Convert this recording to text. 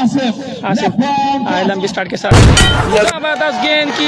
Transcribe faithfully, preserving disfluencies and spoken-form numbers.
आसिफ आसिफ आए लंबी स्टार्ट के साथ जबरदस्त गेंद की